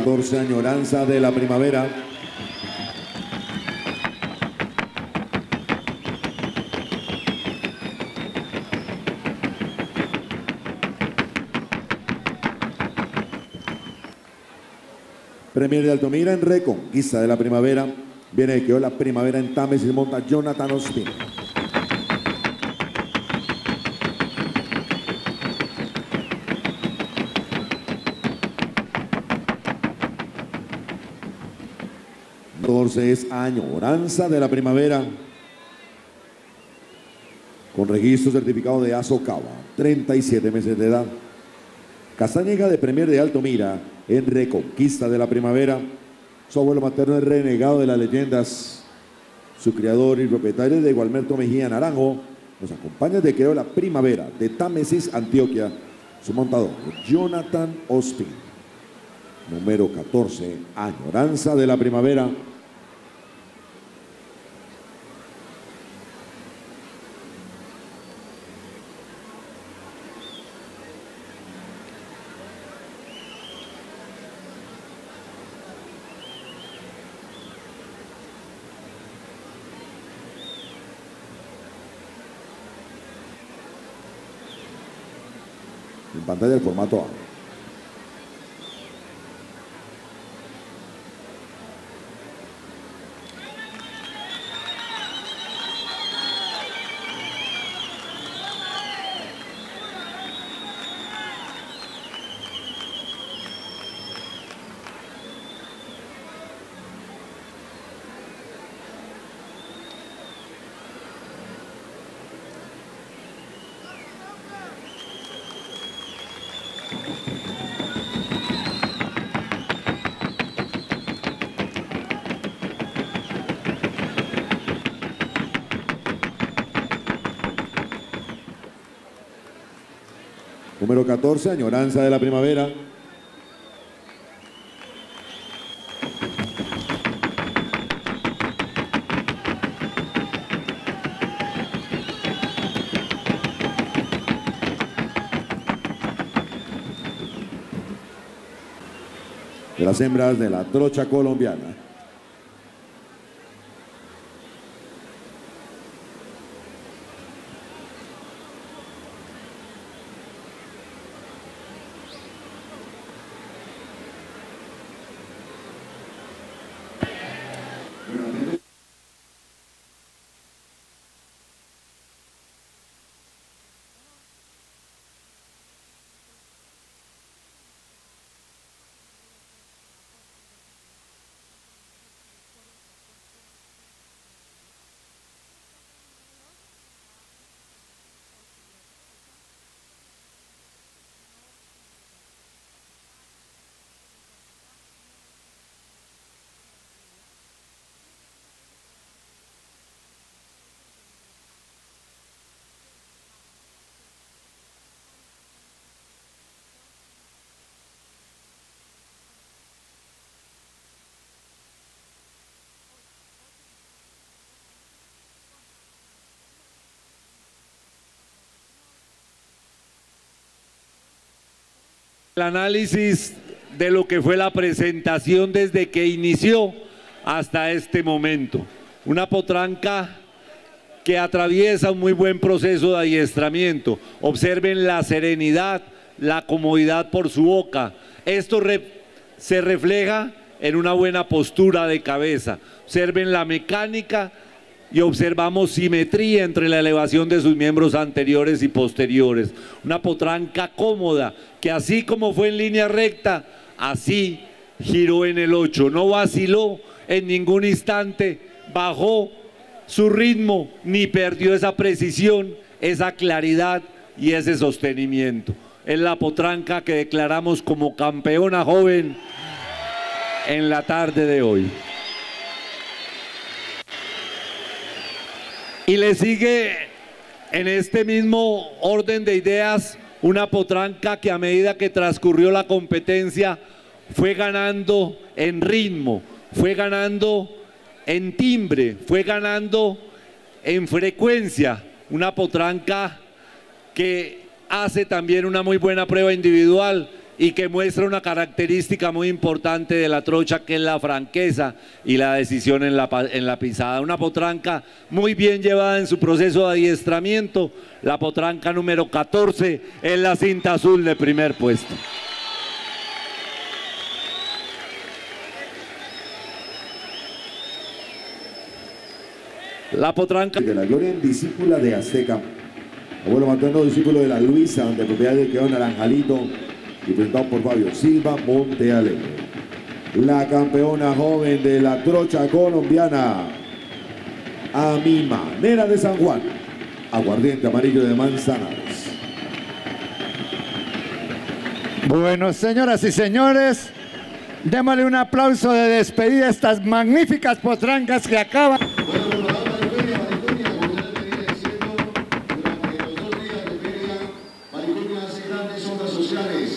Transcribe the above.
14, Añoranza de la Primavera. Premier de Altamira en Reconquista de la Primavera. Viene de quedó la Primavera en Támesis, monta Jonathan Ospina. Es Añoranza de la Primavera, con registro certificado de Azocava, 37 meses de edad. Castañeda de Premier de Altamira en Reconquista de la Primavera. Su abuelo materno es renegado de las leyendas. Su criador y propietario de Gualberto Mejía Naranjo. Nos acompaña de quedó la Primavera de Támesis, Antioquia. Su montador, Jonathan Ospin. Número 14, Añoranza de la Primavera. En pantalla el formato A. Número 14, Añoranza de la Primavera. De las hembras de la trocha colombiana. El análisis de lo que fue la presentación desde que inició hasta este momento. Una potranca que atraviesa un muy buen proceso de adiestramiento. Observen la serenidad, la comodidad por su boca. Esto se refleja en una buena postura de cabeza. Observen la mecánica y observamos simetría entre la elevación de sus miembros anteriores y posteriores. Una potranca cómoda, que así como fue en línea recta, así giró en el 8. No vaciló en ningún instante, bajó su ritmo, ni perdió esa precisión, esa claridad y ese sostenimiento. Es la potranca que declaramos como campeona joven en la tarde de hoy. Y le sigue en este mismo orden de ideas una potranca que a medida que transcurrió la competencia fue ganando en ritmo, fue ganando en timbre, fue ganando en frecuencia. Una potranca que hace también una muy buena prueba individual y que muestra una característica muy importante de la trocha, que es la franqueza y la decisión en la pisada. Una potranca muy bien llevada en su proceso de adiestramiento, la potranca número 14 en la cinta azul de primer puesto. La potranca de la Gloria, discípula de Azteca, abuelo materno, discípulo de la Luisa, de propiedad de quedó Naranjalito, y presentado por Fabio Silva Montealegre. La campeona joven de la trocha colombiana, a mi manera de San Juan, aguardiente amarillo de Manzanares. Bueno, señoras y señores, démosle un aplauso de despedida a estas magníficas potrancas que acaban.